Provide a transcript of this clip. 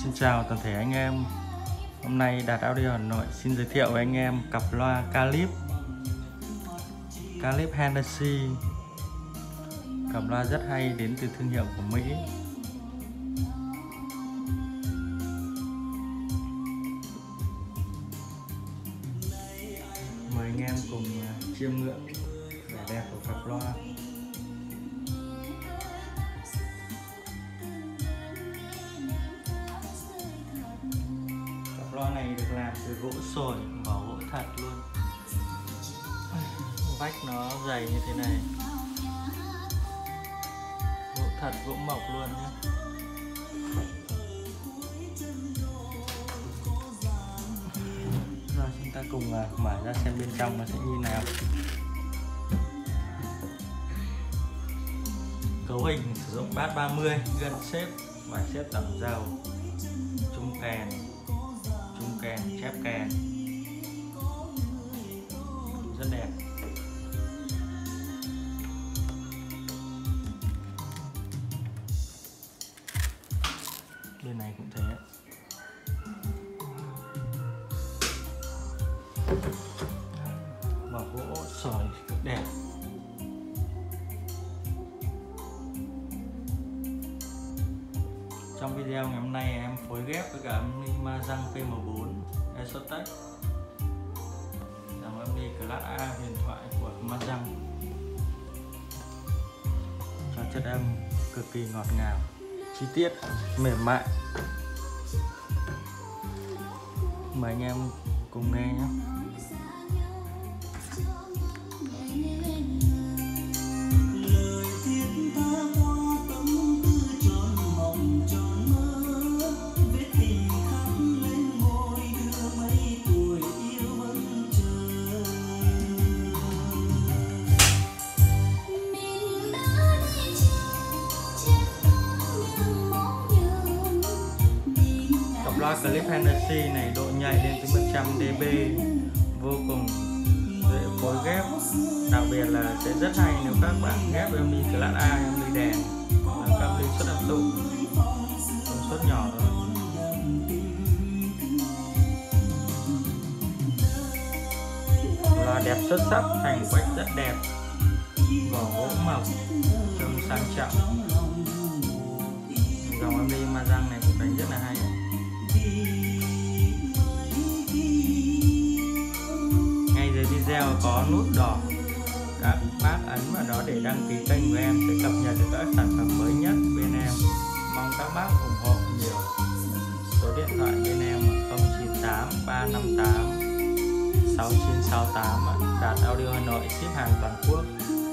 Xin chào toàn thể anh em. Hôm nay Đạt Audio Hà Nội xin giới thiệu với anh em cặp loa Calip Hennessy. Cặp loa rất hay đến từ thương hiệu của Mỹ. Mời anh em cùng chiêm ngưỡng vẻ đẹp của cặp loa. Loa này được làm từ gỗ sồi, vỏ gỗ thật luôn. Vách nó dày như thế này, gỗ thật, gỗ mộc luôn nhé. Rồi chúng ta cùng mở ra xem bên trong nó sẽ như nào. Cấu hình sử dụng bass 30, gân xếp, vải xếp tẩm dầu, trung kèn, chép kèn rất đẹp. Bên này cũng thế. Vỏ gỗ sỏi rất đẹp. Trong video ngày hôm nay em phối ghép với cả âm ly Mazang PM4 Exotech, dòng âm ly Class A huyền thoại của Mazang, cho chất âm cực kỳ ngọt ngào, chi tiết, mềm mại. Mời anh em cùng nghe nhé. Loa Calip Hennessy này độ nhạy lên tới 100 dB, vô cùng dễ phối ghép, đặc biệt là sẽ rất hay nếu các bạn ghép âm ly Class A, âm ly đèn, hoặc là các ly suất âm tụ, công suất nhỏ thôi. Loa đẹp xuất sắc, thành quách rất đẹp, vỏ gỗ mộc, trông sang trọng. Dòng âm ly Mazang này cũng đánh rất là hay. Ngay dưới video có nút đỏ, các bác ấn vào đó để đăng ký kênh của em sẽ cập nhật được các sản phẩm mới nhất bên em. Mong các bác ủng hộ nhiều. Số điện thoại bên em 098 358 6968. Đạt Audio Hà Nội ship hàng toàn quốc.